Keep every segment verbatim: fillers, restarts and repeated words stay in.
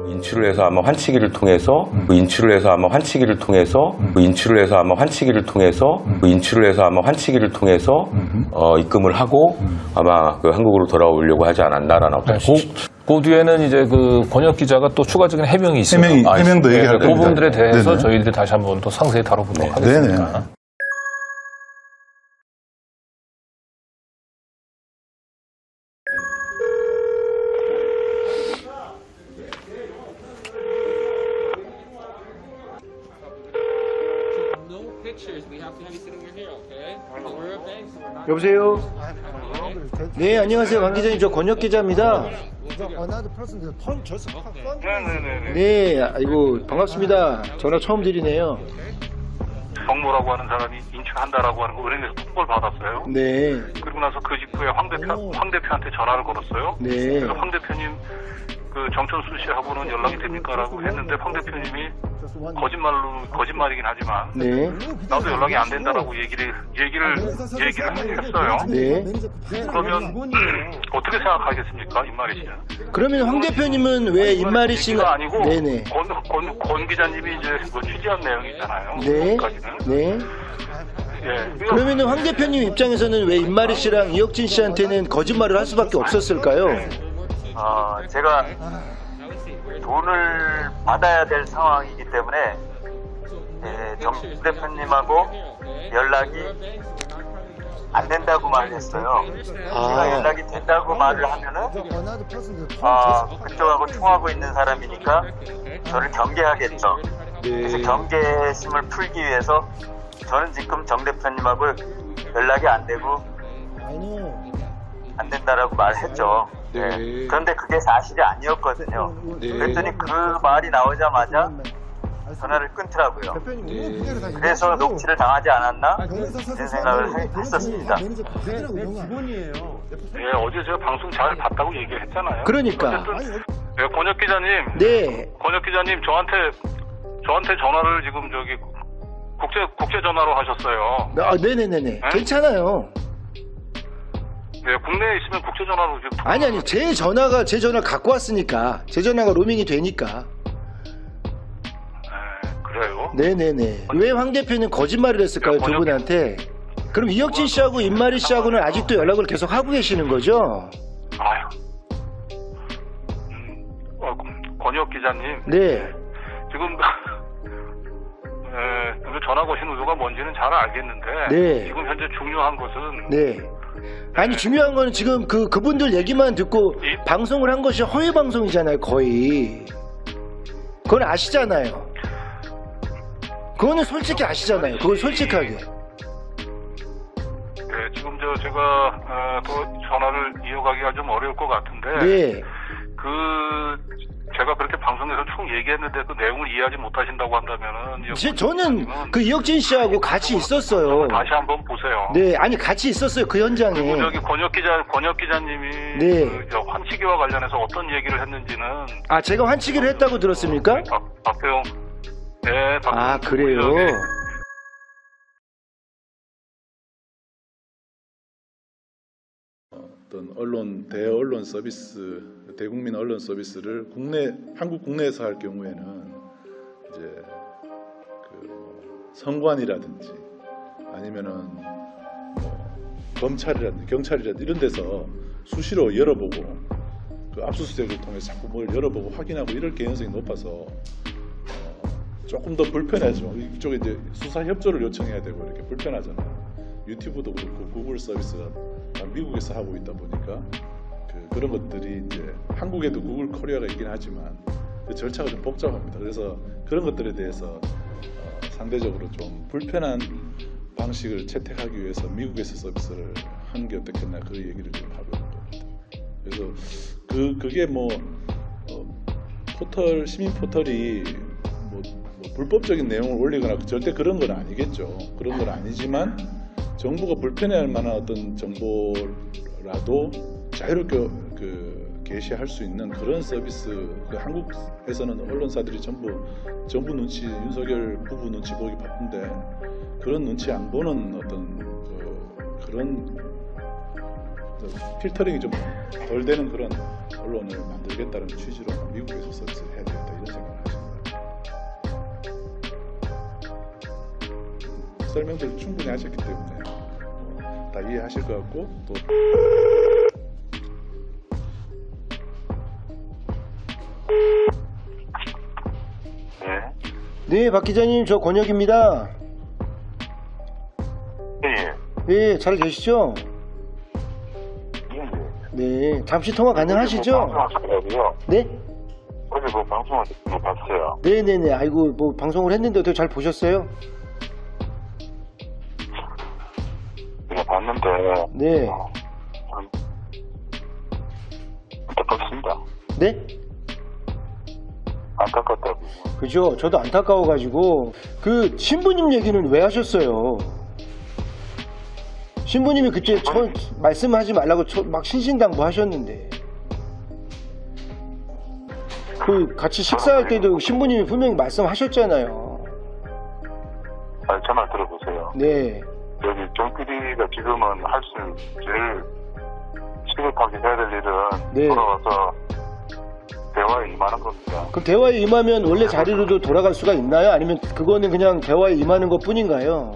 인출을 해서 아마 환치기를 통해서 음. 인출을 해서 아마 환치기를 통해서 음. 인출을 해서 아마 환치기를 통해서 음. 인출을 해서 아마 환치기를 통해서 음. 어, 입금을 하고 음. 아마 그 한국으로 돌아오려고 하지 않았나라는 어떤 네, 그, 그 뒤에는 이제 그 권혁 기자가 또 추가적인 해명이 있어요. 해명이, 아, 해명도 네, 얘기할 그 겁니다. 부분들에 대해서 네네. 저희들이 다시 한번 또 상세히 다뤄보도록 네. 하겠습니다. 네네. 여보세요? 네, 안녕하세요. 관 기자님. 저 권혁 기자입니다. 네, 아이고, 반갑습니다. 전화 처음 드리네요. 정모라고 하는 사람이 인출한다라고 하는 거 은행에서 통보를 받았어요. 네. 그리고 나서 그 직후에 황 대표, 황 대표한테 전화를 걸었어요. 네. 그래서 황 대표님, 그 정천수 씨하고는 연락이 됩니까? 라고 했는데 황 대표님이 거짓말로, 거짓말이긴 하지만 네. 나도 연락이 안 된다라고 얘기를, 얘기를, 얘기를 했어요. 네. 그러면 어떻게 생각하겠습니까? 임마리 씨는? 그러면 황 대표님은 왜 임마리 씨가 얘기가 아니고 네네. 권, 권, 권 기자님이 이제 뭐 취재한 내용이잖아요. 네. 거기까지는. 네. 예. 그러면은 황 대표님 입장에서는 왜 임마리 씨랑 이혁진 씨한테는 거짓말을 할 수밖에 없었을까요? 어, 제가 돈을 받아야 될 상황이기 때문에 예, 정 대표님하고 연락이 안 된다고 말을 했어요. 아. 제가 연락이 된다고 말을 하면은 어, 그쪽하고 통하고 있는 사람이니까 저를 경계하겠죠. 그래서 경계심을 풀기 위해서 저는 지금 정 대표님하고 연락이 안 되고 안 된다라고 말했죠. 네. 그런데 그게 사실이 아니었거든요. 네. 그랬더니 그 말이 나오자마자 전화를 끊더라고요. 그래서 녹취를 당하지 않았나 이런 생각을 해, 했었습니다. 예, 어제 제가 방송 잘 봤다고 얘기를 했잖아요. 그러니까. 어쨌든, 예, 권혁 기자님. 네. 권혁 기자님, 저한테, 저한테 전화를 지금 저기, 국제, 국제 전화로 하셨어요. 아, 네네네네. 네? 괜찮아요. 네, 국내에 있으면 국제 전화로 지금. 아니, 아니, 제 전화가, 제 전화를 갖고 왔으니까. 제 전화가 로밍이 되니까. 네, 그래요? 네네네. 왜 황 대표는 거짓말을 했을까요, 두 분한테? 그럼 이혁진 씨하고 임마리 씨하고는 아직도 연락을 계속 하고 계시는 거죠? 아유. 음, 어, 권혁 기자님. 네. 지금, 에, 전화 거신 의도가 뭔지는 잘 알겠는데. 네. 지금 현재 중요한 것은. 네. 아니, 중요한 거는 지금 그, 그분들 얘기만 듣고 이- 방송을 한 것이 허위 방송이잖아요, 거의. 그건 아시잖아요. 그거는 솔직히 아시잖아요. 그건 솔직하게. 네, 지금 저 제가 어, 더 전화를 이어가기가 좀 어려울 것 같은데. 네. 그 제가 그렇게 방송에서 총 얘기했는데 그 내용을 이해하지 못하신다고 한다면은. 제, 저는 그 이혁진 씨하고 같이 있었어요. 다시 한번 보세요. 네, 아니 같이 있었어요, 그 현장에. 그리고 저기 권혁 기자, 권혁 기자님이 네. 그 저 환치기와 관련해서 어떤 얘기를 했는지는. 아, 제가 환치기를 했다고 들었습니까? 박, 박배용. 네, 박배용. 아, 그래요? 저기 어떤 언론 대언론 서비스, 대국민 언론 서비스를 국내 한국 국내에서 할 경우에는 이제 그 선관이라든지 아니면은 뭐 검찰이라든지 경찰이라든지 이런 데서 수시로 열어보고 그 압수수색을 통해 자꾸 뭘 열어보고 확인하고 이럴 개연성이 높아서 어 조금 더 불편하죠. 이쪽에 이제 수사 협조를 요청해야 되고 이렇게 불편하잖아요. 유튜브도 그렇고 구글 서비스가 미국에서 하고 있다 보니까 그 그런 것들이 이제 한국에도 구글 코리아가 있긴 하지만 그 절차가 좀 복잡합니다. 그래서 그런 것들에 대해서 어 상대적으로 좀 불편한 방식을 채택하기 위해서 미국에서 서비스를 하는 게 어떻겠나 그 얘기를 좀 하고 있는 겁니다. 그래서 그 그게 뭐 어, 포털 시민 포털이 뭐, 뭐 불법적인 내용을 올리거나 절대 그런 건 아니겠죠. 그런 건 아니지만 정부가 불편해할 만한 어떤 정보라도 자유롭게 그 게시할 수 있는 그런 서비스. 그 한국에서는 언론사들이 전부 정부 눈치, 윤석열 부부 눈치 보기 바쁜데 그런 눈치 안 보는 어떤 그, 그런 필터링이 좀 덜 되는 그런 언론을 만들겠다는 취지로 미국에서 서비스를 해야 돼요. 설명들을 충분히 하셨기 때문에 어, 다 이해하실 것 같고 또 네, 박 기자님, 저 권혁입니다. 예, 네, 잘 계시죠? 예. 네, 잠시 통화 가능하시죠? 방송하시더라고요. 네? 어제 뭐 방송을 뭐 봤어요. 네네네. 아이고, 뭐, 방송을 했는데 어떻게 잘 보셨어요? 제가 봤는데 네. 어, 참 안타깝습니다. 네? 안타깝다고. 그죠? 저도 안타까워가지고, 그, 신부님 얘기는 왜 하셨어요? 신부님이 그때 저, 말씀하지 말라고 저, 막 신신당부 하셨는데. 그, 같이 식사할 때도 신부님이 분명히 말씀하셨잖아요. 아니, 제 말 들어보세요. 네. 여기 정 피디가 지금은 할 수 제일 시급하게 해야 될 일은 네. 돌아와서 대화에 임하는 겁니다. 그럼 대화에 임하면 원래 자리로도 돌아갈 수가 있나요? 아니면 그거는 그냥 대화에 임하는 것 뿐인가요?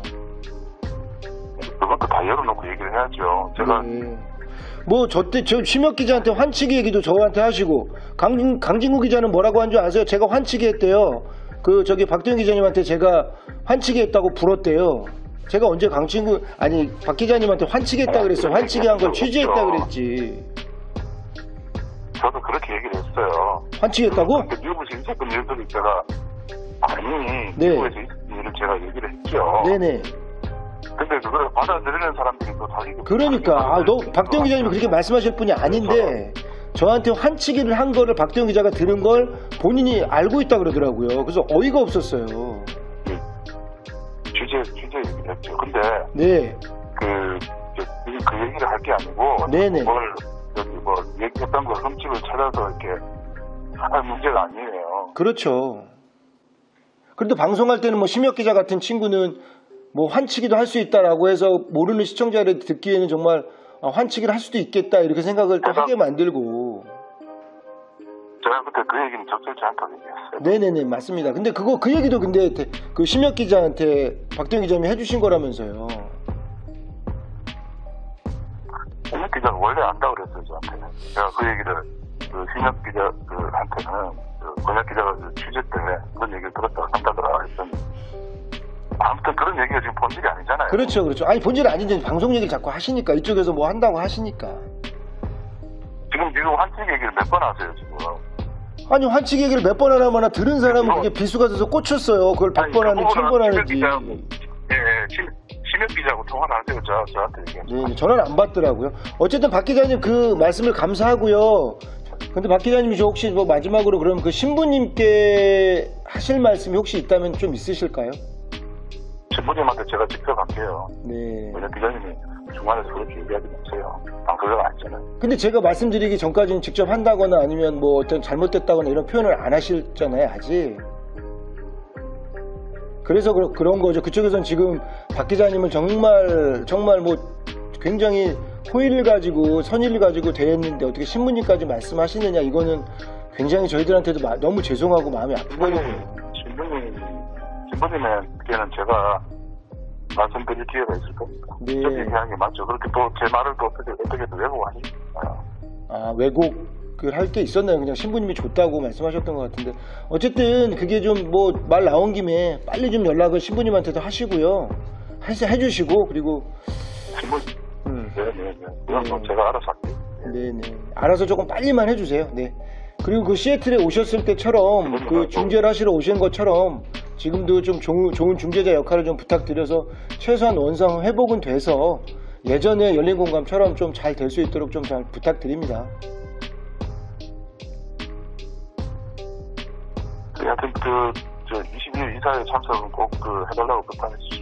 그것도 다 열어놓고 얘기를 해야죠. 제가 네. 뭐, 저 때, 저, 심혁 기자한테 환치기 얘기도 저한테 하시고, 강, 강진구 기자는 뭐라고 한 줄 아세요? 제가 환치기 했대요. 그, 저기, 박도현 기자님한테 제가 환치기 했다고 불었대요. 제가 언제 강진구, 아니, 박 기자님한테 환치기 했다 그랬어요. 환치기 한 걸 취재했다 그랬지. 저도 그렇게 얘기를 했어요. 환치기 했다고? 근데 미국에서 있었던 일들을 제가 아니 네. 미국에서 있었던 일을 제가 얘기를 했죠. 네네. 근데 그걸 받아들이는 사람들이 또 자기 그러니까, 아, 너, 박도현 기자님이 그렇게 말씀하실 분이 아닌데, 저한테 환치기를 한 거를 박도현 기자가 들은 걸 본인이 알고 있다 그러더라고요. 그래서 어이가 없었어요. 주제 주제 얘기를 했죠. 근데 네. 그, 저, 그 얘기를 할 게 아니고 네네. 뭘 여기 뭐 얘기했던 거 흠집을 찾아서 이렇게 할 문제가 아니에요. 그렇죠. 그래도 방송할 때는 뭐 심혁 기자 같은 친구는 뭐 환치기도 할 수 있다라고 해서 모르는 시청자를 듣기에는 정말 아, 환치기를 할 수도 있겠다 이렇게 생각을 또 하게 만들고. 제가 그때 그 얘기는 적절치 않다고 얘기했어요. 네네네 맞습니다. 근데 그거 그 얘기도 근데 그 심혁 기자한테 박도현 기자님이 해주신 거라면서요. 심혁 기자는 원래 안다고 그랬어요 저한테. 제가 그 얘기를 그 심혁 기자한테는 그 권혁 기자가 그 취재 때 그런 얘기를 들었다고 한다더라 했더니 아무튼 그런 얘기가 지금 본질이 아니잖아요. 그렇죠 그렇죠. 아니 본질이 아닌데 방송 얘기를 자꾸 하시니까 이쪽에서 뭐 한다고 하시니까. 지금 지금 환치기 얘기를 몇 번 하세요 지금. 아니 환치기 얘기를 몇 번 하나마나 들은 사람은 그게 비수가 돼서 꽂혔어요. 그걸 백 번 하는 천 번 하는지. 예, 예, 심혁 기자하고 통화를 하세요 저, 저한테 얘기해요. 네, 전화를 안 받더라고요. 어쨌든 박 기자님 그 말씀을 감사하고요. 근데 박 기자님이 저 혹시 뭐 마지막으로 그럼 그 신부님께 하실 말씀이 혹시 있다면 좀 있으실까요? 신부님한테 제가 직접 할게요. 네. 권혁 기자님이 중간에서 그렇게 얘기하지 마세요. 방송자가 아니잖아요. 근데 제가 말씀드리기 전까지는 직접 한다거나 아니면 뭐 어떤 잘못됐다거나 이런 표현을 안 하셨잖아요, 아직. 그래서 그러, 그런 거죠. 그쪽에서는 지금 박 기자님을 정말 정말 뭐 굉장히 호의를 가지고 선의를 가지고 대했는데 어떻게 신부님까지 말씀하시느냐 이거는 굉장히 저희들한테도 마, 너무 죄송하고 마음이 아프거든요. 신부님, 신부님에게는 제가 말씀드릴 기회가 있을 겁니다. 네. 직접 얘기하는 게 맞죠. 그렇게 또 제 말을 또 어떻게 어떻게 또 왜곡하시나요? 아 왜곡을 할 게 있었나요? 그냥 신부님이 줬다고 말씀하셨던 것 같은데 어쨌든 그게 좀 뭐 말 나온 김에 빨리 좀 연락을 신부님한테도 하시고요. 해, 해주시고 그리고 신부 음. 네네네. 그건 뭐 제가 알아서 할게요. 네네. 알아서 조금 빨리만 해주세요. 네. 그리고 그 시애틀에 오셨을 때처럼 그 중재를 하시러 오신 것처럼 지금도 좀 좋은, 좋은 중재자 역할을 좀 부탁드려서 최소한 원상 회복은 돼서 예전에 열린공감처럼 좀 잘 될 수 있도록 좀 잘 부탁드립니다. 하여튼 그 저 이십일 이사회 참석은 꼭 그 해달라고 부탁해 주시죠.